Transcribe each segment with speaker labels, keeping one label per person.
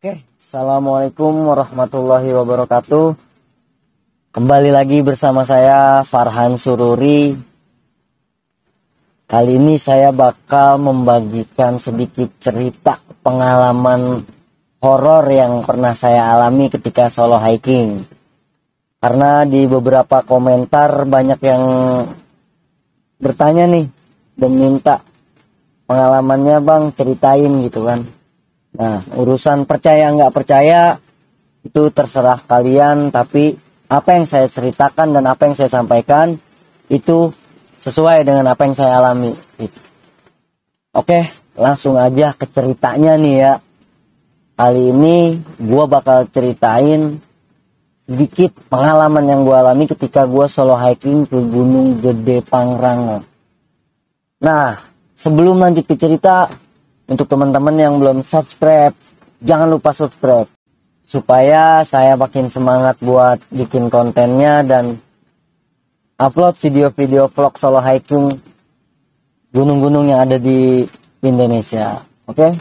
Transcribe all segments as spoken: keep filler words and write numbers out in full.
Speaker 1: Oke, assalamualaikum warahmatullahi wabarakatuh. Kembali lagi bersama saya Farhan Sururi. Kali ini saya bakal membagikan sedikit cerita pengalaman horor yang pernah saya alami ketika solo hiking. Karena di beberapa komentar banyak yang bertanya nih dan minta pengalamannya, bang, ceritain gitu kan. Nah, urusan percaya nggak percaya itu terserah kalian, tapi apa yang saya ceritakan dan apa yang saya sampaikan itu sesuai dengan apa yang saya alami gitu. Oke, langsung aja ke ceritanya nih ya. Kali ini gue bakal ceritain sedikit pengalaman yang gue alami ketika gue solo hiking ke Gunung Gede Pangrango. Nah, sebelum lanjut ke cerita, untuk teman-teman yang belum subscribe, jangan lupa subscribe supaya saya makin semangat buat bikin kontennya dan upload video-video vlog solo hiking gunung-gunung yang ada di Indonesia. Oke?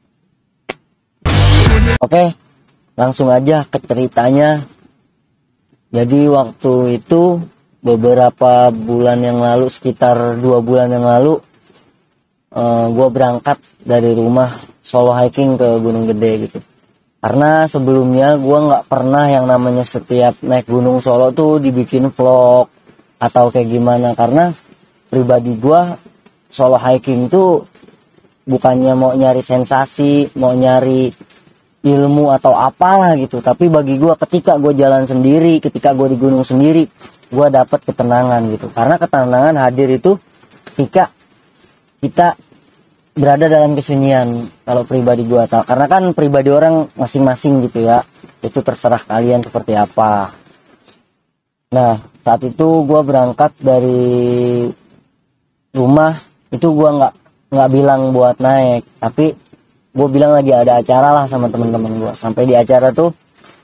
Speaker 1: Oke, langsung aja ke ceritanya. Jadi waktu itu beberapa bulan yang lalu, sekitar dua bulan yang lalu, uh, gue berangkat dari rumah solo hiking ke Gunung Gede gitu. Karena sebelumnya gue nggak pernah yang namanya setiap naik gunung solo tuh dibikin vlog atau kayak gimana. Karena pribadi gue solo hiking tuh bukannya mau nyari sensasi, mau nyari ilmu atau apalah gitu. Tapi bagi gue ketika gue jalan sendiri, ketika gue di gunung sendiri, gue dapet ketenangan gitu. Karena ketenangan hadir itu ketika kita berada dalam kesunyian, kalau pribadi gua tahu. Karena kan pribadi orang masing-masing gitu ya, itu terserah kalian seperti apa. Nah, saat itu gua berangkat dari rumah, itu gua nggak nggak bilang buat naik, tapi gua bilang lagi ada acara lah sama teman-teman gua. Sampai di acara tuh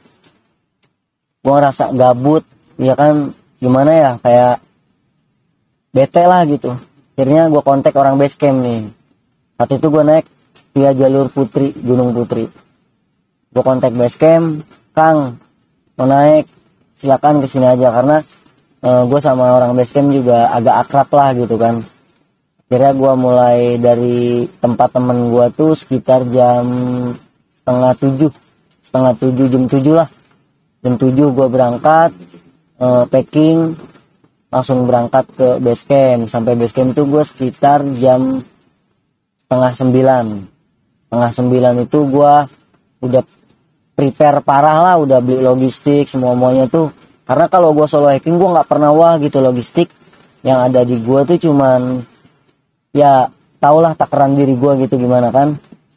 Speaker 1: gua ngerasa gabut, ya kan, gimana ya, kayak bete lah gitu. Akhirnya gua kontak orang base camp nih. Saat itu gue naik via jalur Putri, Gunung Putri. Gue kontak base camp, Kang, mau naik, silakan kesini aja. Karena e, gue sama orang base camp juga agak akrab lah gitu kan. Akhirnya gue mulai dari tempat temen gue tuh sekitar jam setengah tujuh, setengah tujuh, jam tujuh lah. Jam tujuh gue berangkat, e, packing, langsung berangkat ke base camp. Sampai base camp tuh gue sekitar jam setengah sembilan. Setengah sembilan itu gue udah prepare parah lah, udah beli logistik semua-muanya tuh. Karena kalau gue solo hiking gue nggak pernah wah gitu logistik. Yang ada di gue tuh cuman ya taulah takaran diri gue gitu gimana kan.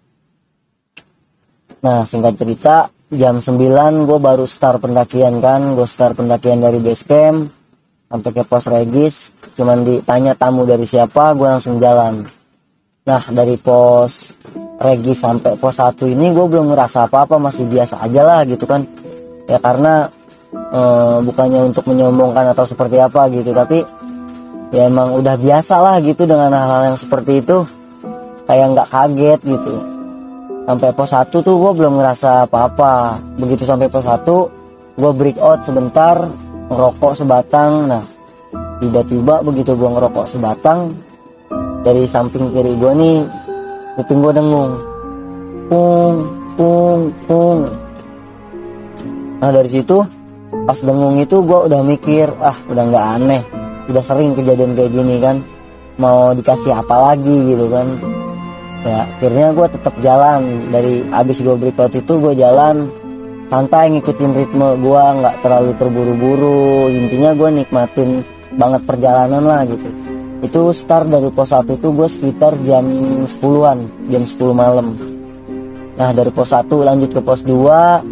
Speaker 1: Nah, singkat cerita, jam sembilan gue baru start pendakian kan. Gue start pendakian dari base camp sampai ke pos Regis. Cuman ditanya tamu dari siapa, gue langsung jalan. Nah, dari pos Regis sampai pos satu ini gue belum ngerasa apa-apa, masih biasa aja lah gitu kan. Ya karena e, bukannya untuk menyombongkan atau seperti apa gitu, tapi ya emang udah biasa lah gitu dengan hal-hal yang seperti itu. Kayak nggak kaget gitu. Sampai pos satu tuh gue belum ngerasa apa-apa. Begitu sampai pos satu, gue break out sebentar, ngerokok sebatang. Nah, tiba-tiba begitu gue ngerokok sebatang, dari samping kiri gue nih, kuping gue dengung, pung, pung, pung. Nah, dari situ pas dengung itu gue udah mikir, ah udah nggak aneh, udah sering kejadian kayak gini kan, mau dikasih apa lagi gitu kan. Ya akhirnya gue tetap jalan. Dari abis gue breakout itu gue jalan santai, ngikutin ritme gue, nggak terlalu terburu-buru. Intinya gue nikmatin banget perjalanan lah gitu. Itu start dari pos satu itu gue sekitar jam sepuluhan, jam sepuluh malam. Nah, dari pos satu lanjut ke pos dua.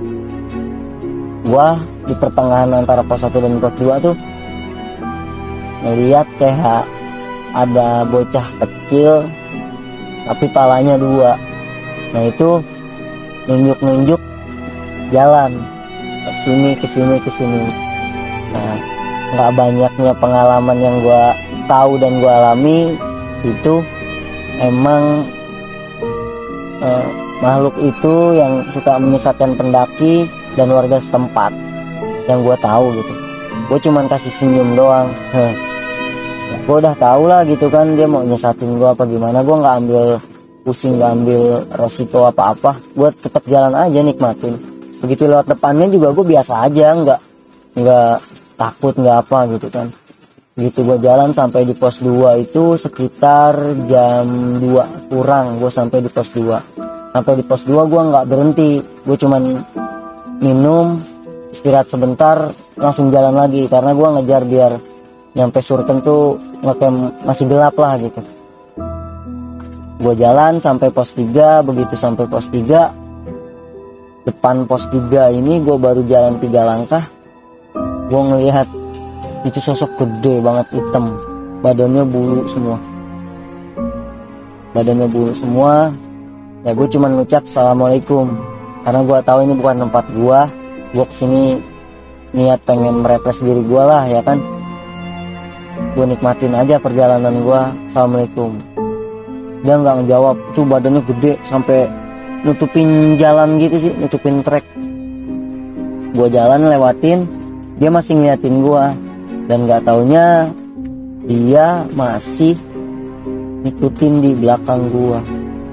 Speaker 1: Gue di pertengahan antara pos satu dan pos dua tuh ngeliat kayak ada bocah kecil tapi palanya dua. Nah, itu nunjuk-nunjuk jalan kesini kesini kesini. Nah, nggak banyaknya pengalaman yang gue tahu dan gue alami itu emang eh, makhluk itu yang suka menyesatkan pendaki dan warga setempat yang gue tahu gitu. Gue cuman kasih senyum doang. Heh. Gue udah tahu lah gitu kan dia mau nyesatin gue apa gimana. Gue nggak ambil pusing, nggak ambil resiko apa-apa. Gue tetap jalan aja nikmatin. Begitu lewat depannya juga gue biasa aja, nggak nggak takut nggak apa gitu kan. Gitu gue jalan sampai di pos dua itu sekitar jam dua kurang. Gue sampai di pos dua. Sampai di pos dua gue nggak berhenti. Gue cuman minum, istirahat sebentar, langsung jalan lagi karena gue ngejar biar nyampe Surken tuh ngecamp masih gelap lah gitu. Gue jalan sampai pos tiga. Begitu sampai pos tiga, depan pos tiga ini gue baru jalan tiga langkah, gue ngelihat itu sosok gede banget, hitam, badannya bulu semua badannya bulu semua. Ya gue cuman ngucap assalamualaikum karena gue tahu ini bukan tempat gue. Gue kesini niat pengen merefresh diri gue lah ya kan. Gue nikmatin aja perjalanan gue. Assalamualaikum. Dia nggak ngejawab. Itu badannya gede sampai nutupin jalan gitu sih, nutupin trek. Gue jalan lewatin, dia masih ngeliatin gue dan nggak taunya dia masih ngikutin di belakang gue.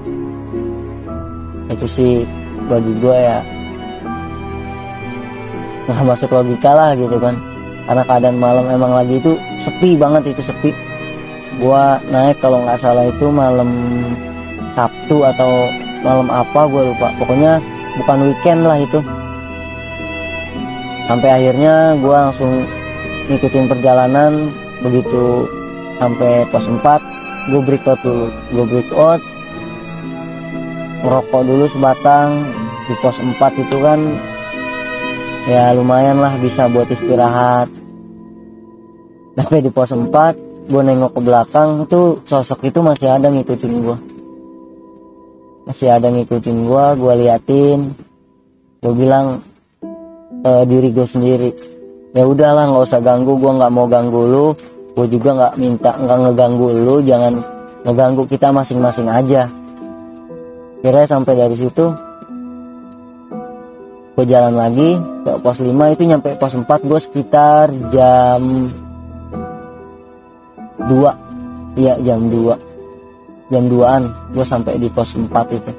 Speaker 1: Itu sih bagi gue ya nggak masuk logika lah gitu kan, karena keadaan malam emang lagi itu sepi banget, itu sepi. Gua naik kalau nggak salah itu malam Sabtu atau malam apa gue lupa, pokoknya bukan weekend lah itu. Sampai akhirnya gue langsung ngikutin perjalanan. Begitu sampai pos empat gue break out dulu, gue break out ngerokok dulu sebatang di pos empat itu kan ya lumayan lah bisa buat istirahat. Tapi di pos empat gue nengok ke belakang tuh sosok itu masih ada ngikutin gue, masih ada ngikutin gue. Gue liatin, gue bilang e, diri gue sendiri, ya udahlah nggak usah ganggu, gue nggak mau ganggu lu, gue juga nggak minta nggak ngeganggu lu, jangan ngeganggu, kita masing-masing aja. Kira sampai dari situ gue jalan lagi ke pos lima. Itu nyampe pos empat gue sekitar jam dua, iya jam dua jam duaan gue sampai di pos empat itu.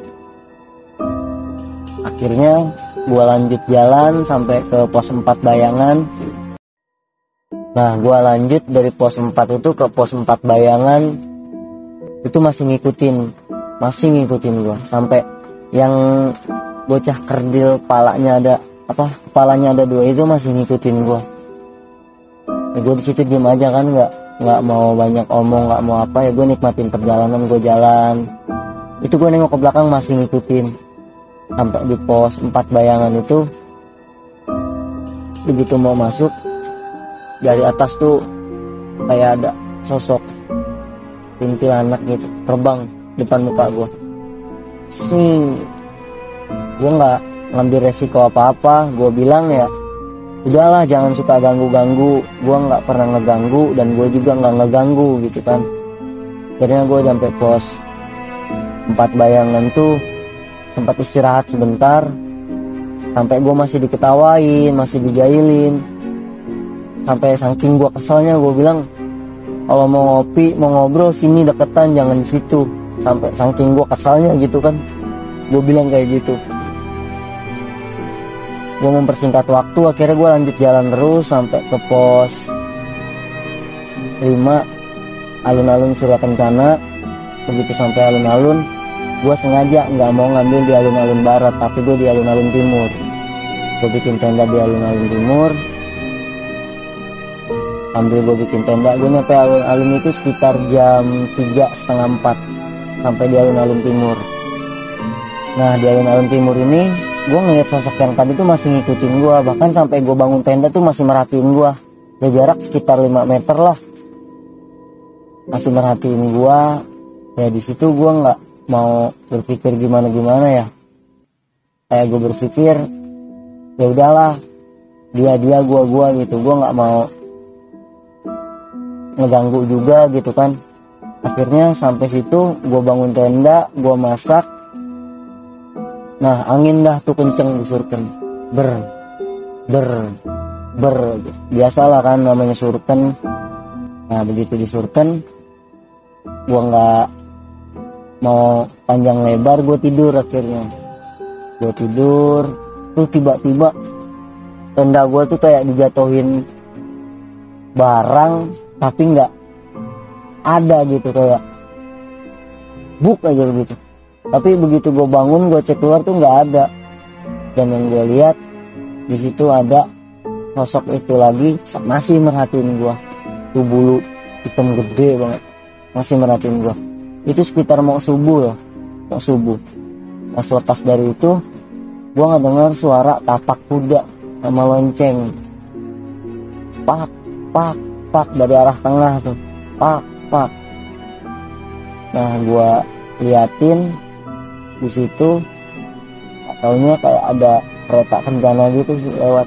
Speaker 1: Akhirnya gue lanjut jalan sampai ke pos empat Bayangan. Nah gue lanjut dari pos empat itu ke pos empat Bayangan, itu masih ngikutin masih ngikutin gue sampai yang bocah kerdil palanya ada apa kepalanya ada dua itu masih ngikutin gue. Ya, gue di situ diem aja kan, nggak nggak mau banyak omong, nggak mau apa ya, gue nikmatin perjalanan. Gue jalan itu gue nengok ke belakang masih ngikutin sampai di pos empat Bayangan itu. Begitu mau masuk dari atas tuh kayak ada sosok kuntilanak gitu terbang depan muka gue. Sing, gue nggak ngambil resiko apa-apa. Gue bilang ya udahlah jangan suka ganggu-ganggu. Gue nggak pernah ngeganggu dan gue juga nggak ngeganggu gitu kan. Akhirnya gue sampai pos empat Bayangan tuh sempat istirahat sebentar. Sampai gue masih diketawain, masih dijailin. Sampai saking gue keselnya gue bilang kalau mau ngopi mau ngobrol sini deketan, jangan di situ. Sampai saking gue kesalnya gitu kan, gue bilang kayak gitu. Gue mempersingkat waktu, akhirnya gue lanjut jalan terus sampai ke pos lima alun-alun Surya Kencana. Begitu sampai alun-alun, gue sengaja nggak mau ngambil di alun-alun barat, tapi gue di alun-alun timur. Gue bikin tenda di alun-alun timur. Sambil gue bikin tenda, gue nyampe alun-alun itu sekitar jam tiga setengah empat sampai di alun-alun timur. Nah di alun-alun timur ini gue ngeliat sosok yang tadi tuh masih ngikutin gue, bahkan sampai gue bangun tenda tuh masih merhatiin gue. Ya jarak sekitar lima meter lah, masih merhatiin gue. Ya di situ gue nggak mau berpikir gimana gimana ya, kayak gue berpikir ya udahlah dia dia gue gue gitu, gue nggak mau ngeganggu juga gitu kan. Akhirnya sampai situ gue bangun tenda, gue masak, Nah angin dah tuh kenceng di surken, ber ber ber, biasalah kan namanya surken. Nah begitu di surken, gua nggak mau panjang lebar, gue tidur akhirnya. Gue tidur, tuh tiba-tiba tenda gue tuh kayak dijatuhin barang, tapi nggak ada gitu, kayak buk aja begitu. Tapi begitu gue bangun, gue cek keluar tuh nggak ada. Dan yang gue lihat di situ ada sosok itu lagi, masih merhatiin gue. Tuh bulu hitam gede banget, masih merhatiin gue. Itu sekitar mau subuh loh, mau subuh. Pas lepas dari itu, gue nggak dengar suara tapak kuda sama lonceng. Pak, pak, pak dari arah tengah tuh, pak, pak. Nah, gue liatin di situ, taunya kayak ada kereta kencana gitu sih lewat.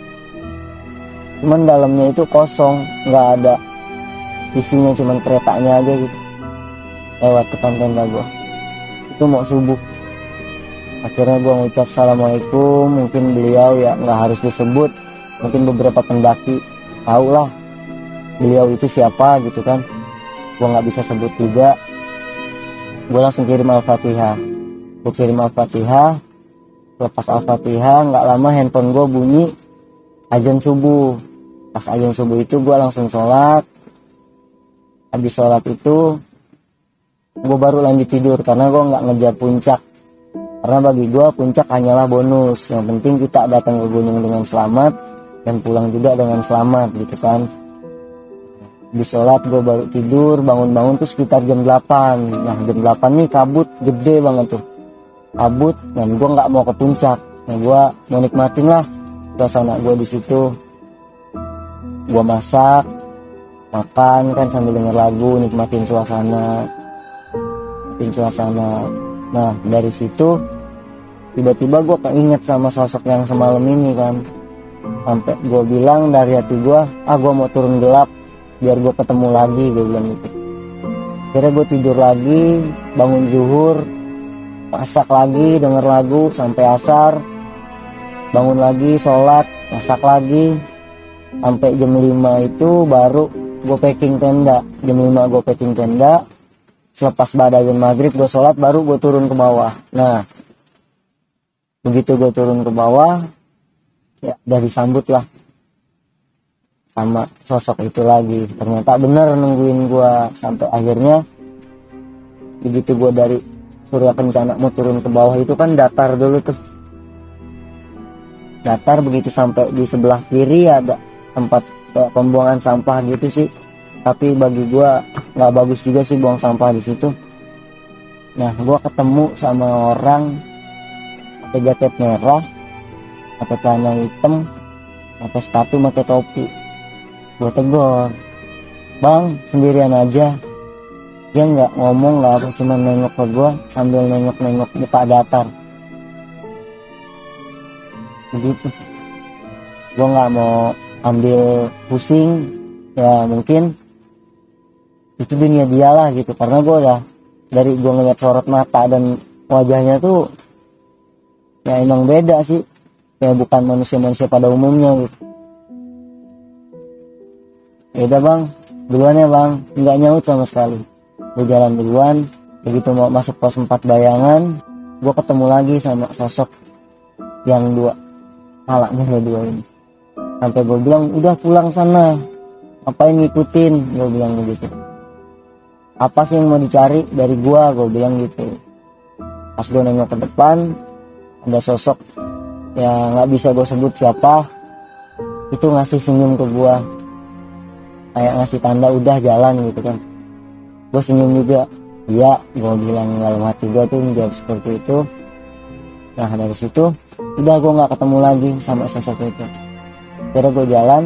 Speaker 1: Cuman dalamnya itu kosong, nggak ada isinya, cuman keretanya aja gitu. Lewat ke tenda gue. Itu mau subuh. Akhirnya gue ngucap assalamualaikum. Mungkin beliau ya nggak harus disebut, mungkin beberapa pendaki tahu lah beliau itu siapa gitu kan. Gue nggak bisa sebut juga. Gue langsung kirim al-fatihah. Gue kirim al-fatihah. Lepas al-fatihah nggak lama handphone gue bunyi azan subuh. Pas azan subuh itu gue langsung sholat. Habis sholat itu gue baru lanjut tidur karena gue nggak ngejar puncak. Karena bagi gue puncak hanyalah bonus. Yang penting kita datang ke gunung dengan selamat dan pulang juga dengan selamat gitu kan. Di sholat gue baru tidur, bangun-bangun tuh sekitar jam delapan. Nah jam delapan nih kabut gede banget tuh, kabut, dan gue nggak mau ke puncak. Nah gue mau nikmatin lah suasana gue di situ. Gue masak, makan kan sambil denger lagu, nikmatin suasana, nikmatin suasana. Nah dari situ tiba-tiba gue keinget sama sosok yang semalam ini kan. Sampai gue bilang dari hati gue, ah gue mau turun gelap biar gue ketemu lagi, gue bilang gitu. Akhirnya gue tidur lagi, bangun zuhur, masak lagi, denger lagu sampai asar, bangun lagi, sholat, masak lagi, sampai jam lima itu baru gue packing tenda. Jam lima gue packing tenda, selepas badayan maghrib gue sholat, baru gue turun ke bawah. Nah begitu gue turun ke bawah, ya udah disambut lah sama sosok itu lagi. Ternyata bener nungguin gue sampai akhirnya. Begitu gue dari Surya Kencana mau turun ke bawah itu kan datar dulu tuh, datar. Begitu sampai di sebelah kiri ada tempat kayak pembuangan sampah gitu sih, tapi bagi gue nggak bagus juga sih buang sampah di situ. Nah gue ketemu sama orang pakai jaket merah, pakai celana hitam, pakai sepatu, pakai topi. Gue tegur, bang sendirian aja. Dia nggak ngomong, nggak apa, cuma nengok ke gue sambil nengok-nengok muka datar begitu. Gue nggak mau ambil pusing, ya mungkin itu dunia dia lah gitu. Karena gue udah dari gue ngeliat sorot mata dan wajahnya tuh ya emang beda sih, kayak bukan manusia-manusia pada umumnya gitu. Beda bang, duluan ya bang, nggak nyaut sama sekali. Gue jalan duluan. Begitu mau masuk pos empat bayangan, gue ketemu lagi sama sosok yang dua, palanya dua ini. Sampai gue bilang, udah pulang sana, ngapain ngikutin, gue bilang begitu. Apa sih yang mau dicari dari gue, gue bilang gitu. Pas gue nengok ke depan, ada sosok yang nggak bisa gue sebut siapa, itu ngasih senyum ke gue, kayak ngasih tanda udah jalan gitu kan. Gue senyum juga, iya, gue bilang dalam hati gue tuh menjawab seperti itu. Nah dari situ udah gue nggak ketemu lagi sama sosok itu. Akhirnya gue jalan,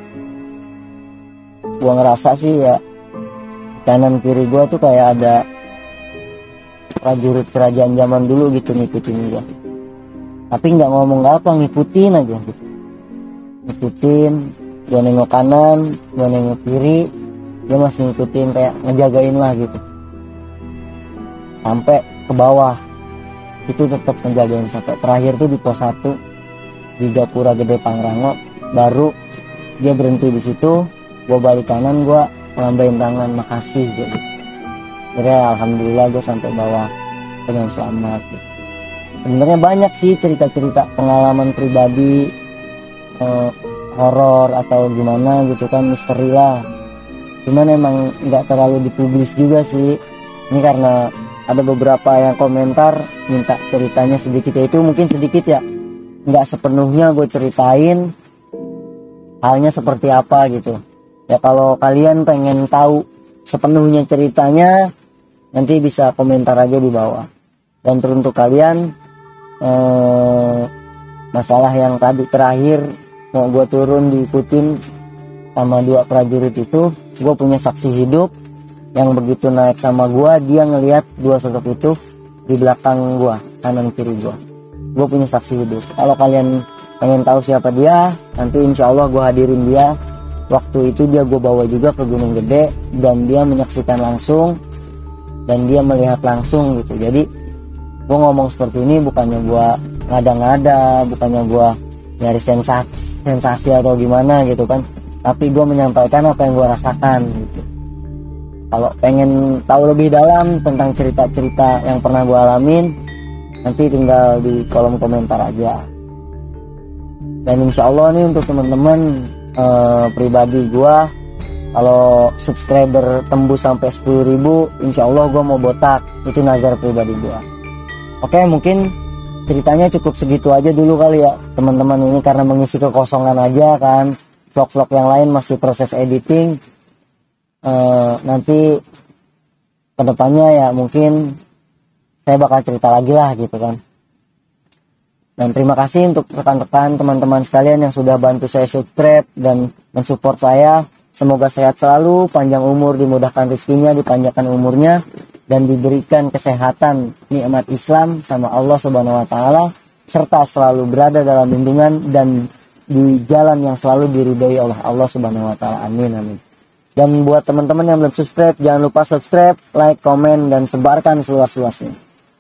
Speaker 1: gue ngerasa sih ya kanan kiri gue tuh kayak ada prajurit kerajaan zaman dulu gitu ngikutin gue. Tapi nggak ngomong apa, ngikutin aja gitu. Ngikutin, gue nengok kanan, gue nengok kiri, dia masih ngikutin, kayak ngejagain lah gitu. Sampai ke bawah. itu tetap ngejagain sampai terakhir tuh di pos satu di Gapura Gede Pangrango. Baru dia berhenti di situ, gue balik kanan, gue ngelambain tangan makasih gitu. Akhirnya alhamdulillah gue sampai bawah dengan selamat gitu. Sebenarnya banyak sih cerita-cerita pengalaman pribadi, eh, horor atau gimana gitu kan, misteri lah. Cuman emang nggak terlalu dipublis juga sih. Ini karena ada beberapa yang komentar minta ceritanya sedikit, ya itu mungkin sedikit ya, nggak sepenuhnya gue ceritain halnya seperti apa gitu ya. Kalau kalian pengen tahu sepenuhnya ceritanya, nanti bisa komentar aja di bawah. Dan teruntuk kalian, eh, masalah yang tadi terakhir mau gue turun diikutin sama dua prajurit itu, gue punya saksi hidup yang begitu naik sama gua, dia ngelihat dua sosok itu di belakang gua, kanan kiri gua. Gua punya saksi hidup. Kalau kalian pengen tahu siapa dia, nanti insya Allah gua hadirin dia. Waktu itu dia gua bawa juga ke Gunung Gede dan dia menyaksikan langsung dan dia melihat langsung gitu. Jadi gua ngomong seperti ini bukannya gua ngada-ngada, bukannya gua nyari sensasi, sensasi atau gimana gitu kan. Tapi gua menyampaikan apa yang gua rasakan gitu. Kalau pengen tahu lebih dalam tentang cerita-cerita yang pernah gue alamin, nanti tinggal di kolom komentar aja. Dan insya Allah nih untuk teman-teman eh, pribadi gue, kalau subscriber tembus sampai sepuluh ribu, insya Allah gue mau botak. Itu nazar pribadi gue. Oke, mungkin ceritanya cukup segitu aja dulu kali ya teman-teman, ini karena mengisi kekosongan aja kan. Vlog-vlog yang lain masih proses editing. Uh, nanti kedepannya ya mungkin saya bakal cerita lagi lah gitu kan. Dan terima kasih untuk rekan-rekan teman-teman sekalian yang sudah bantu saya subscribe dan mensupport saya. Semoga sehat selalu, panjang umur, dimudahkan rezekinya, dipanjangkan umurnya, dan diberikan kesehatan, nikmat Islam sama Allah Subhanahu Wa Taala, serta selalu berada dalam lindungan dan di jalan yang selalu diridhoi oleh Allah Subhanahu Wa Taala. Amin amin. Dan buat teman-teman yang belum subscribe, jangan lupa subscribe, like, komen, dan sebarkan seluas-luasnya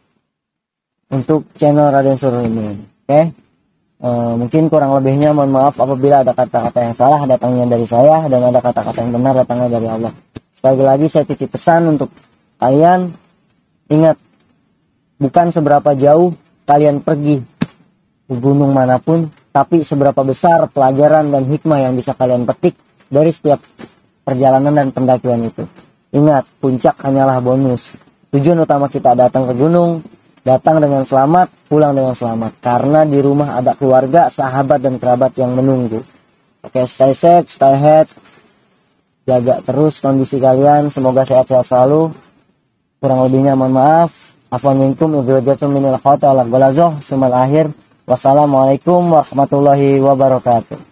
Speaker 1: untuk channel Raden Surur ini. Oke, okay? uh, mungkin kurang lebihnya mohon maaf apabila ada kata-kata yang salah datangnya dari saya dan ada kata-kata yang benar datangnya dari Allah. Sekali lagi saya titip pesan untuk kalian, ingat, bukan seberapa jauh kalian pergi ke gunung manapun, tapi seberapa besar pelajaran dan hikmah yang bisa kalian petik dari setiap perjalanan dan pendakian itu. Ingat, puncak hanyalah bonus. Tujuan utama kita datang ke gunung, datang dengan selamat, pulang dengan selamat. Karena di rumah ada keluarga, sahabat, dan kerabat yang menunggu. Oke, stay safe, stay healthy. Jaga terus kondisi kalian. Semoga sehat-sehat selalu. Kurang lebihnya mohon maaf. Afwan minkum, ibrojatum minil khawta ala golazoh. Sumal akhir. Wassalamualaikum warahmatullahi wabarakatuh.